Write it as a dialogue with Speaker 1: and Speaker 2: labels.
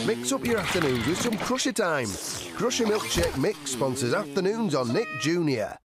Speaker 1: Mix up your afternoons with some Crusher time. Crusher Milkshake Mix sponsors afternoons on Nick Jr.